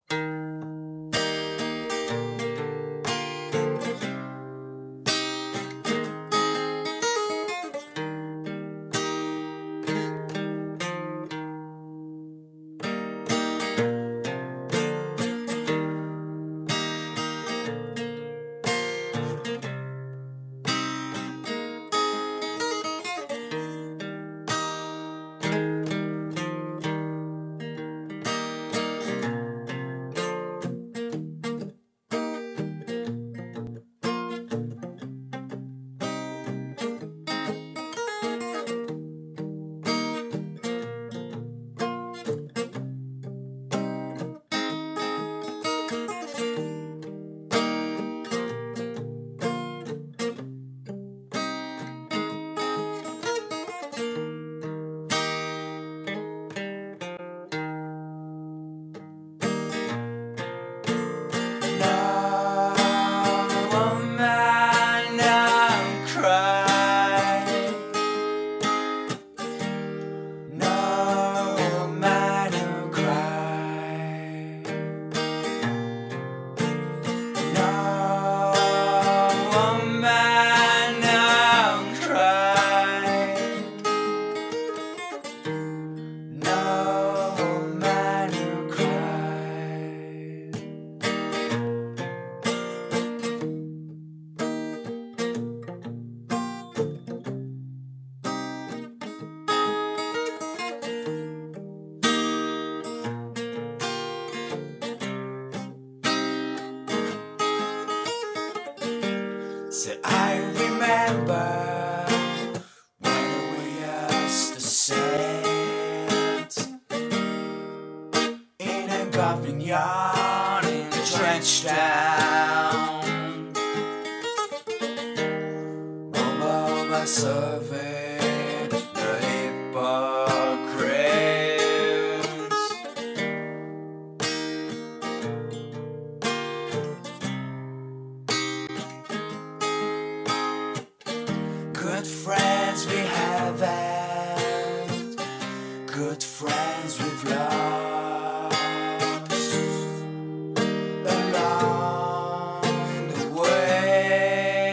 So I remember when we used to sit in a golfing yard in Trenchtown. All I surveyed the hypocrites. Good friends we have had, good friends we've lost along the way.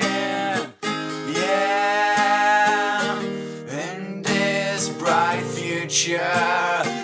Yeah, in this bright future